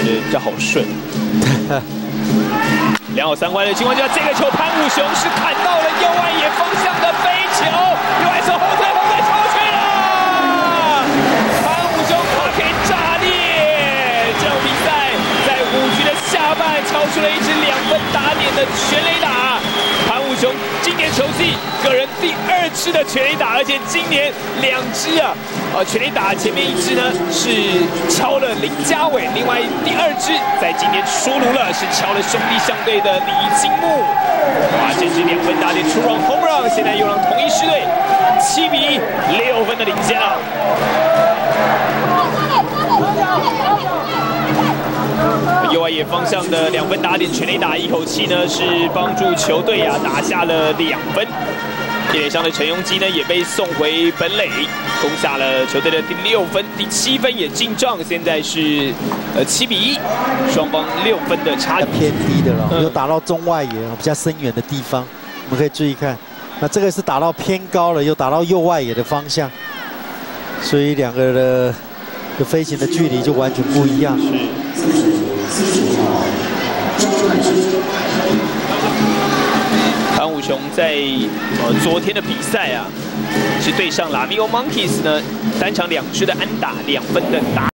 比较好顺。良好3坏的情况下，这个球潘武雄是砍到了右外野方向的飞球，右外手后退超去了！潘武雄他可以炸裂！这场比赛在5局的下半敲出了一支2分打点的全垒打。潘武雄今年球季个人第2支的全垒打，而且今年2支全垒打前面1支呢是敲了林家伟，另外第2支在今年出炉了，是敲了兄弟象队的李金木。哇，这支2分打点出 run home run， 现在又让同一狮队7比6分的领先了。右外野方向的2分打点全垒打，一口气呢是帮助球队打下了2分。一垒上的陈庸基呢也被送回本垒，攻下了球队的第6分，第7分也进账，现在是7比1，双方6分的差距。 偏低的了，有打到中外野比较深远的地方，我们可以注意看。那这个是打到偏高了，又打到右外野的方向，所以2个的飞行的距离就完全不一样。潘武雄在昨天的比赛是对上拉米欧 Monkeys 呢，单场2支的安打，2分的打。